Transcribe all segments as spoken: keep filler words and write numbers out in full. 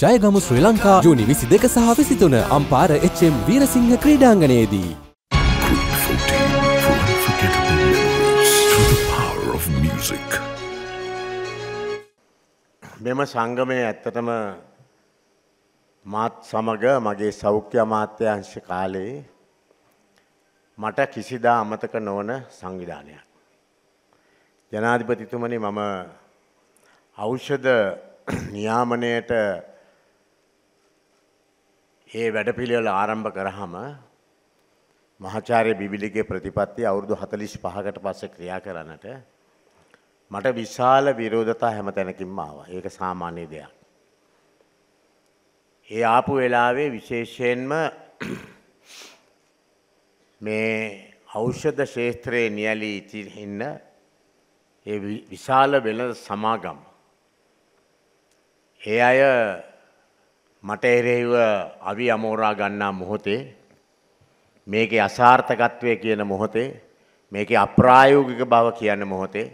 ජයගමු ශ්‍රී ලංකා ජූනි විසිදෙක සහ විසිතුන අම්පාර එච් එම් වීරසිංහ ක්‍රීඩාංගණයේදී. මෙම සංගමයේ ඇත්තටම මාත් සමග මගේ සෞඛ්‍ය අමාත්‍යාංශ කාලේ මට කිසිදා අමතක නොවන සංවිධානයක්. ජනාධිපතිතුමනි, මම ඖෂධ නියාමනයට ඒ වැඩපිළිවෙල ආරම්භ කරාම මහාචාර්ය බිබිලිගේ ප්‍රතිපත්තිය අවුරුදු හතළිස් පහකට පස්සේ ක්‍රියා කරන්නට මට විශාල විරෝධතා හැම තැනකින්ම ආවා. ඒක සාමාන්‍ය දෙයක්. ඒ ආපු වෙලාවේ විශේෂයෙන්ම මේ ඖෂධ ශාස්ත්‍රයේ නියැලී ඉන්න ඒ විශාල වෙළඳ සමාගම්, ඒ අය මට එරෙහිව අවි අමෝරා ගන්නා මොහොතේ, මේකේ අසාර්ථකත්වය කියන මොහොතේ, මේකේ අප්‍රායෝගික බව කියන මොහොතේ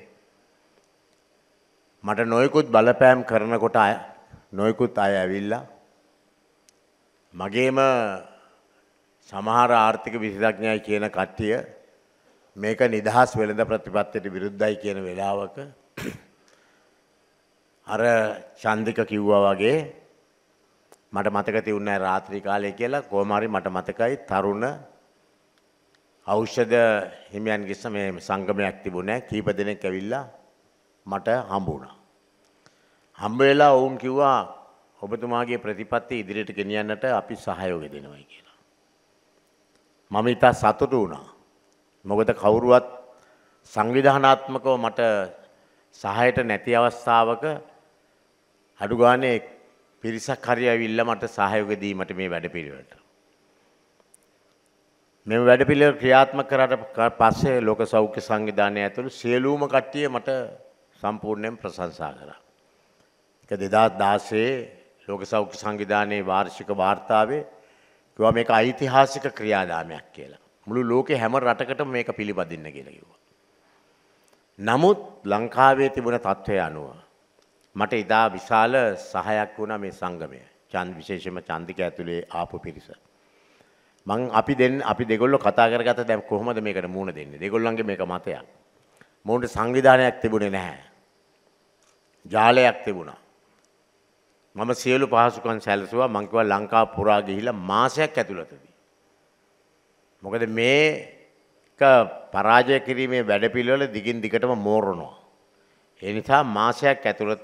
මට නොයෙකුත් බලපෑම් කරනකොට අය නොයෙකුත් අය ඇවිල්ලා මගේම සමහර ආර්ථික විශේෂඥයයි කියන කට්ටිය මේක නිදහස් වෙළඳ ප්‍රතිපත්තියට විරුද්ධයි කියන වෙලාවක අර චන්දික කිව්වා වගේ මට මතක තියුණේ රාත්‍රී කාලේ කියලා. කොහොම හරි මට මතකයි තරුණ ඖෂධ හිමියන්ගේ මේ සංගමයක් තිබුණේ. කීප දෙනෙක් ඇවිල්ලා මට හම්බ වුණා. හම්බ වෙලා වුන් කිව්වා ඔබතුමාගේ ප්‍රතිපත්ති ඉදිරියට ගෙනියන්නට අපි සහයෝගය දෙනවා කියලා. මම ඉතා සතුටු වුණා. මොකද කවුරුවත් සංවිධානාත්මකව මට සහයට නැති අවස්ථාවක අඩු ගානේ පිරිසක් හරි ඇවිල්ලා මට සහයෝගය දීමට මේ වැඩපිළිවෙලට. මේ වැඩපිළිවෙල ක්‍රියාත්මක කරාට පස්සේ ලෝක සෞඛ්‍ය සංවිධානය ඇතුළු සියලුම කට්ටිය මට සම්පූර්ණයෙන් ප්‍රශංසා කරා. ඒක දෙදාස් දාසයේ ලෝක සෞඛ්‍ය සංවිධානයේ වාර්ෂික වාර්තාවේ කිව්වා මේක ඓතිහාසික ක්‍රියාදාමයක් කියලා. මුළු ලෝකේ හැම රටකටම මේක පිළිපදින්න කියලා කිව්වා. නමුත් ලංකාවේ තිබුණ තත්ත්වය අනුව මට ඉදා විශාල සහයක් වුණා මේ සංගමය. චන්ද විශේෂයෙන්ම චන්දික ඇතුලේ ආපු පිරිස. මං අපි දෙන්න අපි දෙගොල්ලෝ කතා කරගත්ත දැන් කොහොමද මේකට මුහුණ දෙන්නේ? දෙගොල්ලන්ගේ මේක මතයක්. මොවුන්ට සංවිධානයක් තිබුණේ නැහැ. ජාලයක් තිබුණා. මම සියලු පහසුකම් සැලසුවා. මං කිව්වා ලංකාව පුරා ගිහිලා මාසයක් ඇතුළතදී. මොකද මේක පරාජය කිරීමේ වැඩපිළිවෙල දිගින් දිගටම මෝරනවා. ඒ නිසා මාසයක් ඇතුළත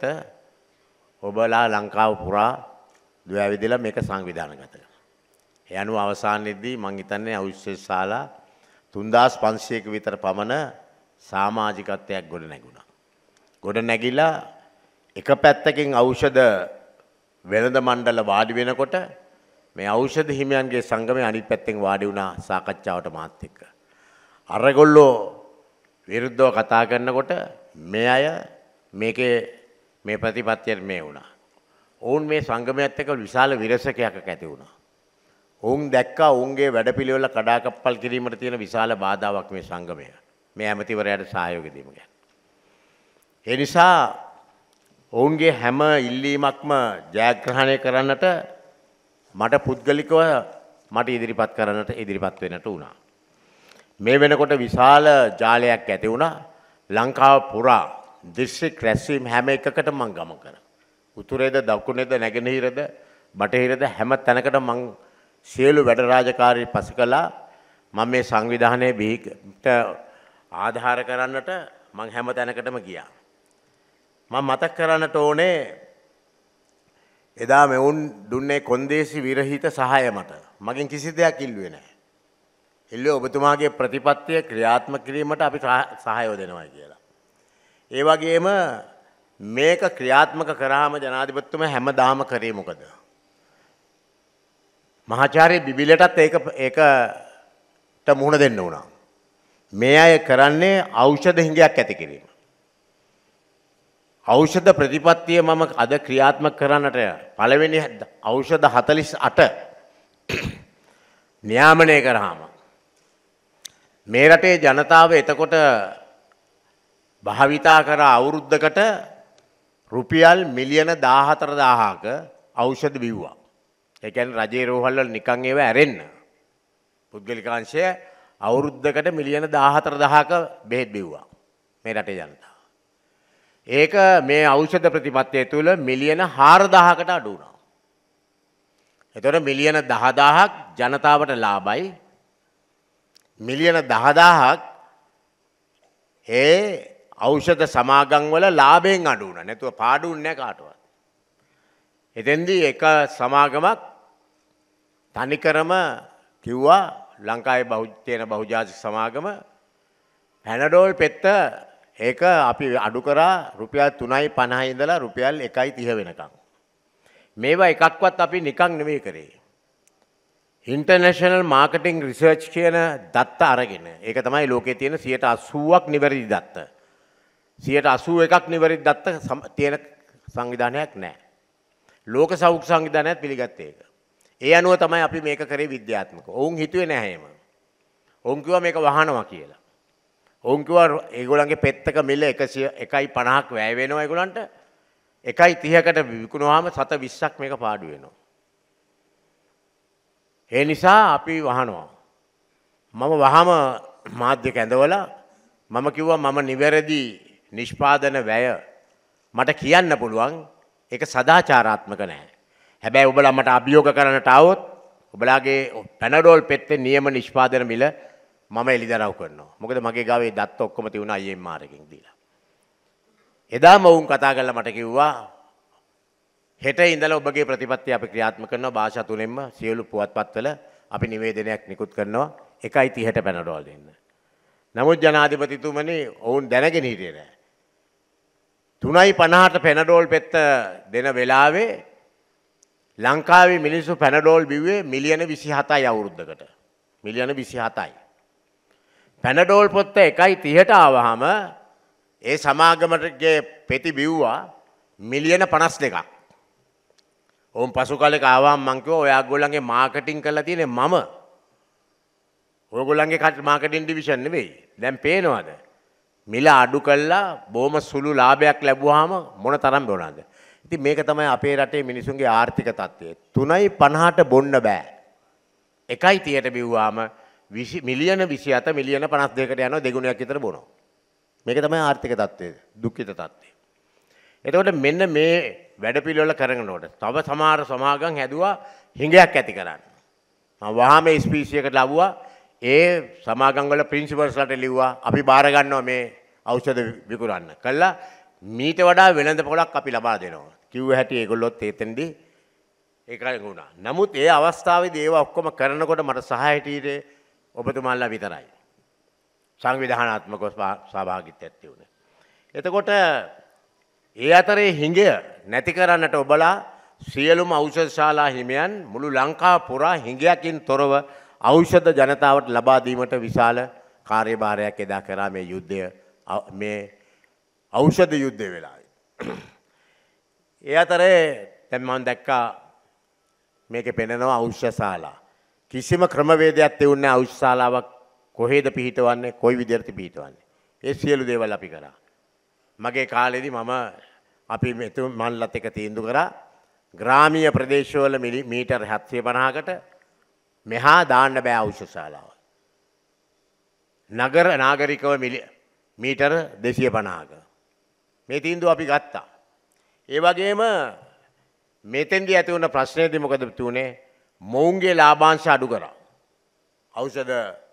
ඔබලා ලංකාව පුරා දුවැවිදිලා මේක සංවිධානගත කරනවා. ඒ අනුව අවසානයේදී මං හිතන්නේ ඖෂධ ශාලා තුන්දාස් පන්සියයක විතර පමණ සමාජිකත්වයක් ගොඩ නැගුණා. ගොඩ නැගිලා එක පැත්තකින් ඖෂධ වෙළඳ මණ්ඩල වාඩි වෙනකොට මේ ඖෂධ හිමියන්ගේ සංගමයේ අනිත් පැත්තෙන් වාඩි වුණා සාකච්ඡාවට මාත් එක්ක. අරගොල්ලෝ විරුද්ධව කතා කරනකොට මේ අය මේකේ මේ ප්‍රතිපත්තියට මේ වුණා. ඔවුන් මේ සංගමයත් එක්ක විශාල විරසකයක් ඇති වුණා. ඔවුන් දැක්කා ඔවුන්ගේ වැඩපිළිවෙල කඩාකප්පල් කිරීමට තියෙන විශාල බාධාවක් මේ සංගමය. මේ ඇමතිවරයාට සහයෝගය දීම ගැන. ඒ නිසා ඔවුන්ගේ හැම ඉල්ලීමක්ම ජයග්‍රහණය කරන්නට මට පුද්ගලිකව මට ඉදිරිපත් කරන්නට ඉදිරිපත් වෙන්නට වුණා. මේ වෙනකොට විශාල ජාලයක් ඇති වුණා. ලංකාව පුරා දිස්ත්‍රික් රැස්වීම් හැම එකකටම මං ගමන් කරා. උතුරේද දකුණේද නැගෙනහිරද බටහිරද හැම තැනකටම මං සියලු වැඩ රාජකාරී පසු කළා. මම මේ සංවිධානයේ බිහිට ආධාර කරන්නට මං හැම තැනකටම ගියා. මම මතක් කරන්නට ඕනේ එදා මෙවුන් දුන්නේ කොන්දේසි විරහිත සහාය මට. මගෙන් කිසි දෙයක් ඉල්ලුවේ නැහැ. ඉල්ලුවේ ඔබතුමාගේ ප්‍රතිපත්තිය ක්‍රියාත්මක කිරීමට අපි සහායව දෙනවා කියලා. ඒ වගේම මේක ක්‍රියාත්මක කරාම ජනාධිපතිතුමා හැමදාම කරේ මොකද? මහාචාර්ය බිබිලටත් ඒක ඒකට මුහුණ දෙන්න උනා. මේ අය කරන්නේ ඖෂධ හිඟයක් ඇති කිරීම. ඖෂධ ප්‍රතිපත්තිය මම අද ක්‍රියාත්මක කරන්නට පළවෙනි ඖෂධ හතළිස් අට නියාමනය කරාම මේ රටේ ජනතාව එතකොට භාවිතා කර අවුරුද්දකට රුපියල් මිලියන දාහතර දාහක ඖෂධ බිව්වා. ඒ කියන්නේ රජයේ රෝහල් වල නිකන් ඒව ඇරෙන්න. පුද්ගලික අංශය අවුරුද්දකට මිලියන දාහතර දහසක බෙහෙත් බිව්වා. මේ රටේ ජනතාව. ඒක මේ ඖෂධ ප්‍රතිපත්තිය තුළ මිලියන හාරදාහකට අඩු වුණා. එතකොට මිලියන දහදාහක් ජනතාවට ලාභයි. මිලියන දහදාහක් ඒ ඖෂධ සමාගම් වල ලාභයෙන් අඩු වුණා. නැතුව පාඩුන්නේ නැහැ කාටවත්. එතෙන්දී එක සමාගමක් තනිකරම කිව්වා ලංකාවේ බහු තියෙන බහුජාතික සමාගම පැනඩෝල් පෙත්ත ඒක අපි අඩු කරා රුපියල් තුනයි පනහයි ඉඳලා රුපියල් එකයි තිහ වෙනකම්. මේවා එකක්වත් අපි නිකන් නෙමෙයි කරේ. ඉන්ටර්නැෂනල් මාකටිං රිසර්ච් කියන දත්ත අරගෙන ඒක තමයි ලෝකයේ තියෙන සියයට අසූවක් නිවැරදි දත්ත. සියයට අසූ එකක් නිවැරදි දත්ත තියෙන සංවිධානයක් නැහැ. ලෝක සෞඛ්‍ය සංවිධානයත් පිළිගත්තේ ඒක. ඒ අනුව තමයි අපි මේක කරේ විද්‍යාත්මකව. ඔවුන් හිතුවේ නැහැ එහෙම. ඔවුන් කිව්වා මේක වහනවා කියලා. ඔවුන් කිව්වා ඒගොල්ලන්ගේ පෙත්තක මිල එකයි පනහක් වැය වෙනවා ඒගොල්ලන්ට. එකයි තිහකට විකුණුවාම සත විස්සක් මේක පාඩු වෙනවා. ඒ නිසා අපි වහනවා. මම වහම මාධ්‍යක ඇඳවලා මම කිව්වා මම නිවැරදි නිෂ්පාදන වැය මට කියන්න පුළුවන් ඒක සදාචාරාත්මක නැහැ. හැබැයි ඔබලා මට අභියෝග කරන්නට આવොත් ඔබලාගේ පැනඩෝල් පෙත්තේ නියම නිෂ්පාදන මිල මම එළිදරව් කරනවා. මොකද මගේ ගාවේ දත්ත ඔක්කොම තියුණා අයිඑම් ආර් එකෙන් දීලා. එදාම වුන් කතා කරලා මට කිව්වා හෙට ඉඳලා ඔබගේ ප්‍රතිපත්තිය අපි ක්‍රියාත්මක කරනවා භාෂා තුනෙන්ම සියලු පුවත්පත්වල අපි නිවේදනයක් නිකුත් කරනවා එකයි තිහට පැනඩෝල් දෙන්න. නමුත් ජනාධිපතිතුමනි ඔවුන් දැනගෙන හිටියේ නැහැ. තුනයි පනහට පැනඩෝල් පෙත්ත දෙන වෙලාවේ ලංකාවේ මිනිස්සු පැනඩෝල් බිව්වේ මිලියන විසිහතයි අවුරුද්දකට. මිලියන විසිහතයි. පැනඩෝල් පොත්ත එකයි තිහට ආවහම ඒ සමාගමටගේ පෙති බිව්වා මිලියන පනස් දෙකක්. ඔවුන් පසු කාලෙක ආවම මං කිව්වා ඔයාගොල්ලන්ගේ මාකටිං කරලා තියෙන්නේ මම. ඔයගොල්ලන්ගේ මාකටිං ඩිවිෂන් නෙවෙයි. දැන් පේනවද? මිල අඩු කළා බොහොම සුළු ලාභයක් ලැබුවාම මොන තරම් බොනවද? ඉතින් මේක තමයි අපේ රටේ මිනිසුන්ගේ ආර්ථික තත්ත්වය. තුනයි පනහට බොන්න බෑ. එකයි තිහට බිව්වාම මිලියන විසිහත මිලියන පනස් දෙකකට යනවා දෙගුණයක් විතර බොනවා. මේක තමයි ආර්ථික තත්ත්වය, දුක්ඛිත තත්ත්වය. එතකොට මෙන්න මේ වැඩපිළිවෙල කරගෙනනකොට තව සමහර සමාගම් හැදුවා හිඟයක් ඇති කරන්න. මම වහාම ස්පීසියකට ලව්වා ඒ සමාගම් වල ප්‍රින්සිපල්ස්ලාට ලිව්වා අපි බාර ගන්නවා මේ ඖෂධ විකුණන්න. කළා මීට වඩා වෙළඳ පොලක් අපි ලබා දෙනවා. කිව්ව හැටි ඒගොල්ලොත් එතෙන්දී ඒකයි වුණා. නමුත් ඒ අවස්ථාවේදී ඒවා ඔක්කොම කරනකොට මට සහාය හිටියේ ඔබතුමාලා විතරයි. සංවිධානාත්මකව සහභාගීත්වයක් තිබුණේ. එතකොට ඒ අතරේ හිඟය නැති කරන්නට ඔබලා සියලුම ඖෂධ ශාලා හිමියන් මුළු ලංකාව පුරා හිඟයකින් තොරව ඖෂධ ජනතාවට ලබා දීමට විශාල කාර්යභාරයක් එදා කරා මේ යුද්ධය මේ ඖෂධ යුද්ධය වෙලාවේ. ඒ අතරේ දැන් මම දැක්කා මේකේ පෙනෙනවා ඖෂධ ශාලා. කිසිම ක්‍රමවේදයක් තියුන්නේ නැහැ ඖෂධ ශාලාවක් කොහෙද පිහිටවන්නේ කොයි විදිහට පිහිටවන්නේ. ඒ සියලු දේවල් අපි කරා. මගේ කාලෙදී මම අපි මෙතුමන්ලත් එක තීන්දුව කරා ග්‍රාමීය ප්‍රදේශවල මීටර් හත්සිය පනහකට මෙහා දාන්න බෑ ඖෂධ ශාලාව. නගර නාගරිකව මීටර දෙසිය පනහක. මේ තීන්දුව අපි ගත්තා. ඒ වගේම මෙතෙන්දී ඇති වුණ ප්‍රශ්නේදී මොකද තුනේ මොවුන්ගේ ලාභාංශ අඩු කරා. ඖෂධ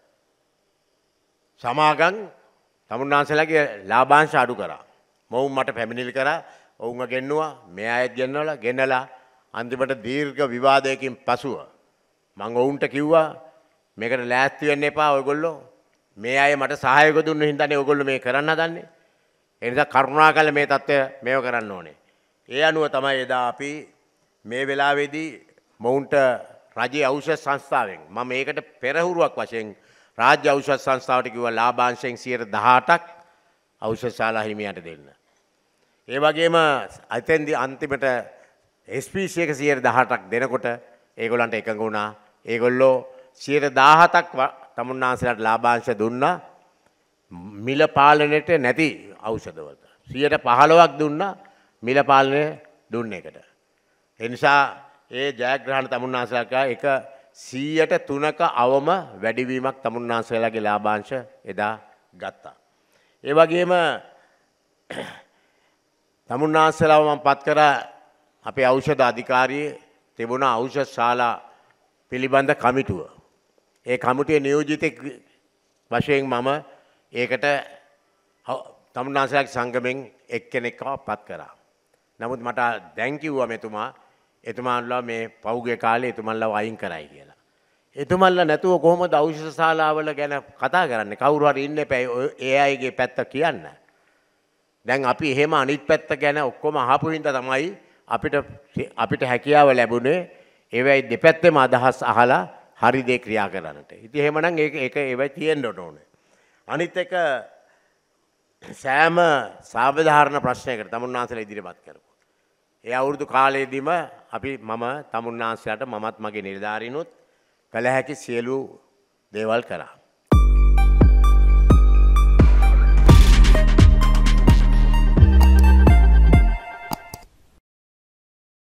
සමාගම් තමුන්නාන්සලාගේ ලාභාංශ අඩු කරා. මොවුන් මට පැමිණිලි කරා. ඔවුන්ව ගෙන්නුවා. මේ අයත් ගෙන්නවලා ගෙනලා අන්තිමට දීර්ඝ විවාදයකින් පසුව මම ඔවුන්ට කිව්වා මේකට ලෑස්ති වෙන්න එපා ඔයගොල්ලෝ. මේ අය මට සහායක දුන්න හින්දානේ ඔයගොල්ලෝ මේ කරන්න හදන්නේ. ඒ නිසා කරුණාකරලා මේ தත්ත්වය මේව කරන්න ඕනේ. ඒ අනුව තමයි එදා අපි මේ වෙලාවේදී මොවුන්ට රජයේ ඖෂධ සංස්ථාවෙන් මම මේකට පෙරහුරුවක් වශයෙන් රාජ්‍ය ඖෂධ සංස්ථාවට කිව්වා ලාභාංශයෙන් සියයට දහඅටක් ඖෂධ ශාලා හිමියන්ට දෙන්න. ඒ වගේම අතෙන්දී අන්තිමට එස් පී සී එක සියයට දහඅටක් දෙනකොට ඒගොල්ලන්ට එකඟ වුණා. ඒගොල්ලෝ සියයට දහහතක් තමුන්නාන්සලාට ලාභාංශ දුන්නා මිල පාලනයට නැති ඖෂධවලට. සියයට පහළොවක් දුන්නා මිල පාලනය දුන්න එකට. ඒ නිසා ඒ ජයග්‍රහණ තමුන්නාන්සේලා එක සීයට තුනක අවම වැඩිවීමක් තමුන්නාන්සේලාගේ ලාභාංශ එදා ගත්තා. ඒ වගේම තමුන්නාන්සේලාව මම පත් කරා අපේ ඖෂධ අධිකාරියේ තිබුණ ඖෂධ ශාලා පිළිබඳ කමිටුව. ඒ කමිටුවේ නියෝජිතෙක් වශයෙන් මම ඒකට තමුන්නාන්සේලාගේ සංගමෙන් එක්කෙනෙක්ව පත් කරා. නමුත් මට දැන් කිව්වා මෙතුමා එතුමාලා මේ පෞගේ කාලේ එතුමන්ලව අයින් කරයි කියලා. එතුමන්ලා නැතුව කොහොමද ඖෂධ ශාලාවල ගැන කතා කරන්නේ? කවුරු හරි ඉන්න එපා ඒ අයගේ පැත්ත කියන්න. දැන් අපි එහෙම අනිත් පැත්ත ගැන ඔක්කොම අහපු හින්දා තමයි අපිට අපිට හැකියාව ලැබුණේ ඒවයි දෙපැත්තෙම අදහස් අහලා හරි දේ ක්‍රියා කරන්නට. ඉතින් එහෙමනම් ඒක ඒක ඒවයි තියෙන්න ඕනේ. අනිත් එක සෑම සාධාරණ ප්‍රශ්නයකට තමුන්නාන්සේලා ඉදිරිපත් කරපු. ඒ අවුරුදු කාලයේදීම අපි මම තමුන්නාන්සේලාට මමත් මගේ නිලධාරීනුත් කළ හැකි සියලු දේවල් කරා.